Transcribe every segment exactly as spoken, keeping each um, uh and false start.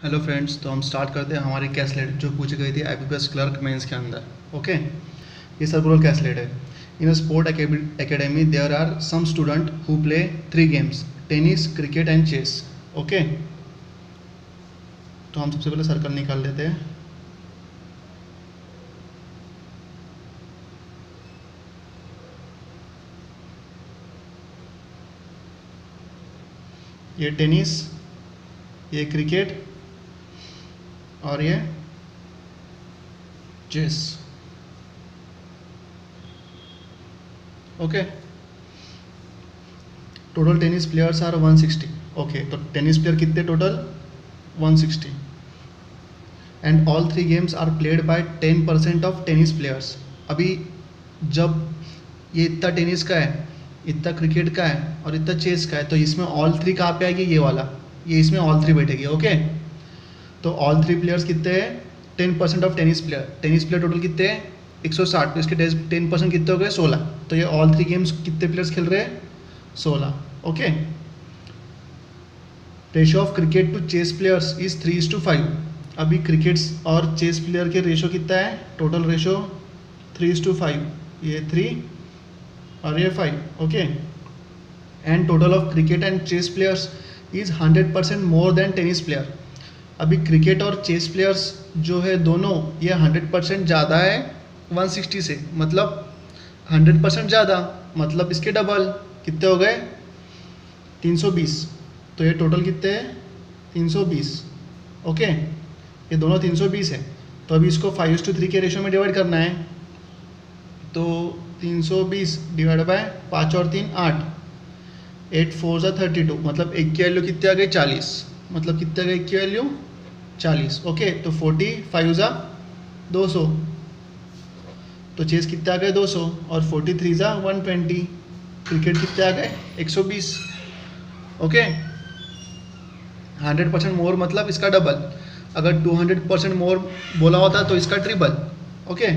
Hello friends, तो हम start करते हैं हमारी कैसलेट जो पूछी गई थी आईबीपीएस क्लर्क मेंस के अंदर। ओके, ये सर्कुलर कैसलेट है। In a sport academy there are some student who play three games: tennis, cricket and chess. Okay, तो हम सबसे पहले सर्कल निकाल लेते हैं। ये टेनिस, ये क्रिकेट और ये chess. Okay, total tennis players are one sixty. Okay, तो टेनिस प्लेयर कितने total? One sixty. And all three games are played by ten percent of tennis players. अभी जब ये इतना टेनिस का है, इतना क्रिकेट का है और इतना चेस का है, तो इसमें ऑल थ्री कहाँ पे आएगी? ये वाला, ये इसमें ऑल थ्री बैठेगी। ओके, तो ऑल थ्री प्लेयर्स कितने हैं? Ten percent of tennis player. Tennis player total कितने हैं? एक सौ साठ। तो इसके टेन परसेंट कितने हो गए? सोलह। तो ये ऑल थ्री गेम्स कितने प्लेयर्स खेल रहे हैं? सोलह। Okay, ratio of cricket to chess players is three is to five. अभी क्रिकेट और चेस प्लेयर के रेशियो कितना है? Total ratio three is to five. ये थ्री और ये five. Okay, and total of cricket and chess players is hundred percent more than tennis player. अभी cricket और चेस प्लेयर्स जो है दोनों, ये हंड्रेड परसेंट ज़्यादा है वन सिक्सटी से, मतलब हंड्रेड परसेंट ज़्यादा, मतलब इसके डबल। कितने हो गए? तीन सौ बीस। तो ये टोटल कितने हैं? तीन सौ बीस। ओके, ये दोनों तीन सौ बीस है। तो अभी इसको फाइव टू थ्री के रेशियो में डिवाइड करना है। तो तीन सौ बीस डिवाइड बाय पाँच और तीन आठ, एट फोर ज़ा थर्टी टू, मतलब एक की वैल्यू कितने आ गई? चालीस। मतलब कितने आ गई एक की वैल्यू? चालीस। ओके, तो फोर्टी फाइव ज़ा दो सौ। तो चेस कितने आ गए? दो सौ। और फोर्टी थ्री ज़ा वन ट्वेंटी। क्रिकेट कितने आ गए? एक सौ बीस। ओके, हंड्रेड परसेंट मोर मतलब इसका डबल। अगर टू हंड्रेड परसेंट मोर बोला होता तो इसका ट्रिपल। ओके,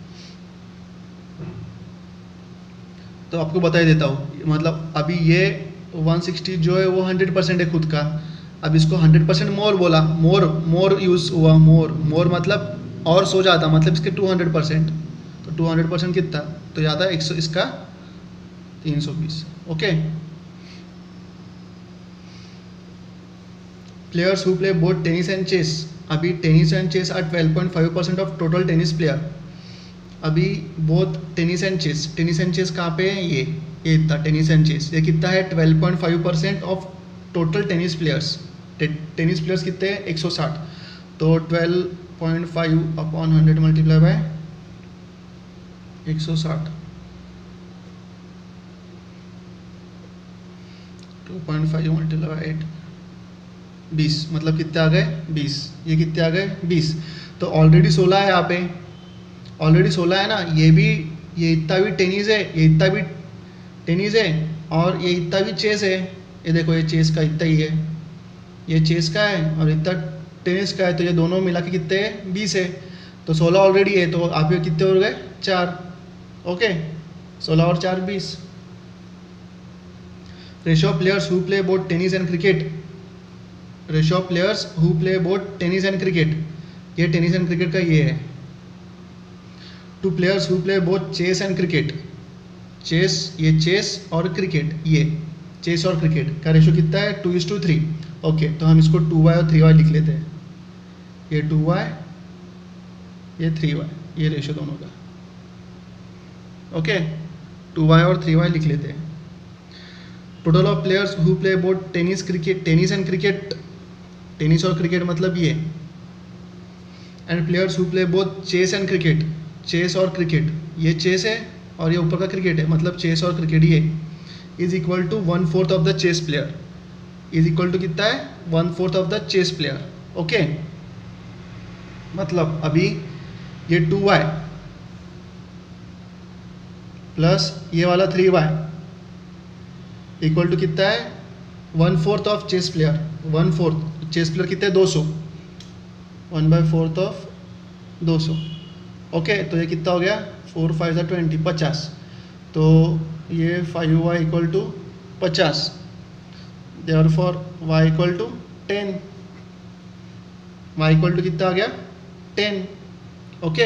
तो आपको बता ही देता हूँ, मतलब अभी ये वन सिक्सटी जो है वो हंड्रेड परसेंट है खुद का। अब इसको हंड्रेड परसेंट मोर बोला, मोर मोर यूज़ हुआ। मोर मोर मतलब और सो जाता, मतलब इसके टू हंड्रेड परसेंट। तो टू हंड्रेड परसेंट कितना? तो ज़्यादा एक सौ, इसका तीन सौ बीस। Okay, players who play both tennis and chess. अभी tennis and chess are twelve point five percent of total tennis player. अभी both tennis and chess, tennis and chess कहाँ पे है? ये ये इतना टेनिस एंड चेस, ये कितना है? Twelve point five percent of total tennis players. Tennis players कितने हैं? एक सौ साठ। तो twelve point five upon hundred multiply by एक सौ साठ, two point five multiply by eight, बीस। मतलब कितने आ गए? बीस। ये कितने आ गए? बीस। तो ऑलरेडी सोलह है यहाँ पे, ऑलरेडी सोलह है ना। ये भी, ये इतना भी टेनिस है, ये इतना भी टेनिस है और ये इतना भी चेस है। ये देखो, ये चेस का इतना ही है, ये चेस का है और इतना टेनिस का है। तो ये दोनों मिला के कितने हैं? बीस है। तो सोलह ऑलरेडी है, तो आप ये कितने हो गए? चार। ओके, सोलह और चार बीस। Ratio of players who play both tennis and cricket. Ratio of players who play both tennis and cricket, ये टेनिस एंड क्रिकेट का ये है। Two players who play both chess and cricket. Chess, ये chess और cricket, ये chess और cricket का ratio कितना है? Two is to three. Okay, तो हम इसको टू वाई और थ्री वाई लिख लेते हैं। ये टू वाई, ये थ्री वाई, ये रेशियो दोनों का। ओके, टू वाई और थ्री वाई लिख लेते हैं। Total of players who play both tennis cricket, tennis and cricket, tennis और क्रिकेट मतलब ये। And players who play both chess and cricket, chess और क्रिकेट, ये चेस है और ये ऊपर का क्रिकेट है, मतलब चेस और क्रिकेट ये is equal to one fourth of the chess player. Is equal to कितना है? One fourth of the chess player. Okay, मतलब अभी ये टू वाई प्लस ये वाला थ्री वाई इक्वल टू कितना है? One fourth of chess player. One fourth chess player कितने? दो सौ। वन बाई फोर्थ ऑफ दो सौ। ओके, तो ये कितना हो गया? फोर फाइव ज़ा ट्वेंटी, पचास। तो ये फाइव वाई इक्वल टू पचास। therefore y equal to ten. Y equal to कितना आ गया टेन। ओके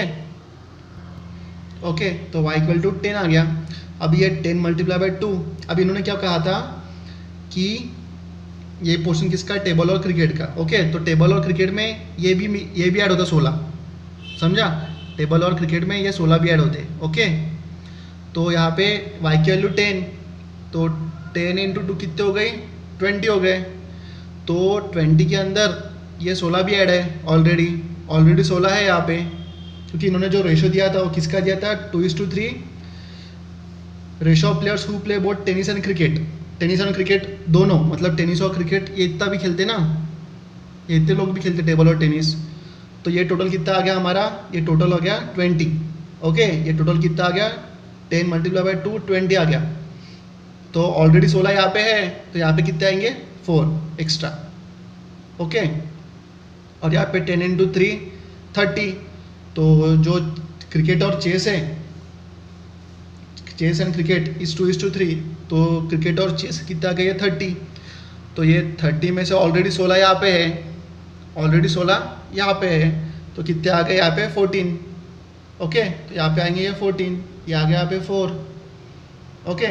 ओके तो वाई इक्वल टू टेन आ गया। अब ये टेन मल्टीप्लाई बाई टू। अब इन्होंने क्या कहा था कि ये पोर्शन किसका है, टेबल और क्रिकेट का। ओके तो टेबल और क्रिकेट में ये भी ये भी ऐड होता है सोलह, समझा, टेबल और क्रिकेट में ये सोलह भी ऐड होते। ओके तो यहाँ पे वाई की वैल्यू टेन, तो टेन इंटू टू कितने हो गए, ट्वेंटी हो गए। तो ट्वेंटी के अंदर ये सोलह भी ऐड है, ऑलरेडी ऑलरेडी सोलह है यहाँ पे, क्योंकि इन्होंने जो रेशो दिया था वो किसका दिया था, two is to three ratio of players who play both tennis and cricket. Tennis and cricket दोनों, मतलब टेनिस और क्रिकेट ये इतना भी खेलते ना, ये इतने लोग भी खेलते टेबल और टेनिस। तो ये टोटल कितना आ गया हमारा, ये टोटल हो गया ट्वेंटी। ओके ये टोटल कितना आ गया, ten multiply by two twenty आ गया। तो ऑलरेडी सोलह यहाँ पे है, तो यहाँ पे कितने आएंगे, फोर एक्स्ट्रा। ओके और यहाँ पे टेन इंटू थ्री थर्टी। तो जो क्रिकेट और चेस है, chess and cricket is two is to three, तो क्रिकेट और चेस कितना गया थर्टी। तो ये थर्टी में से ऑलरेडी सोलह यहाँ पे है, ऑलरेडी सोलह यहाँ पे है, तो कितने आ गए यहाँ पे फोर्टीन। ओके तो यहाँ पे आएंगे ये फोर्टीन, ये आ गया यहाँ पे फोर। ओके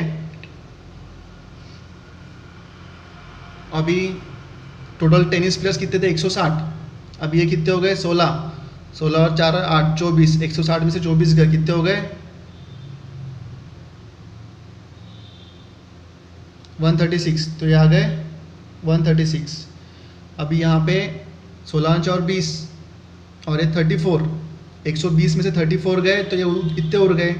अभी टोटल टेनिस प्लेयर्स कितने थे, एक सौ साठ। अब ये कितने हो गए, सोलह, सोलह और चार आठ, चौबीस, एक सौ साठ में से चौबीस गए, कितने हो गए, वन थर्टी सिक्स। तो ये आ गए वन थर्टी सिक्स। अभी यहाँ पे सोलह और बीस और ये थर्टी फोर, एक सौ बीस में से थर्टी फोर गए, तो ये कितने उड़ गए,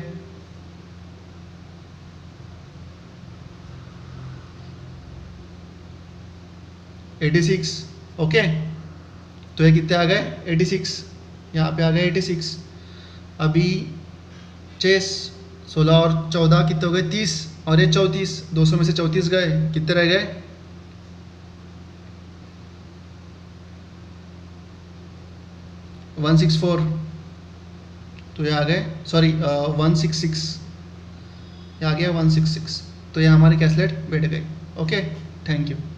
एटी सिक्स। ओके तो ये कितने आ गए, एटी सिक्स, यहाँ पे आ गए एटी सिक्स। अभी चेस सोलह और चौदह कितने हो गए, तीस, और ये चौंतीस, दो सौ में से चौंतीस गए, कितने रह गए, वन सिक्स फोर। तो ये आ गए, सॉरी वन सिक्स सिक्स, ये आ गया वन सिक्स सिक्स। तो ये हमारे कैसलेट बैठ गए। Okay thank you.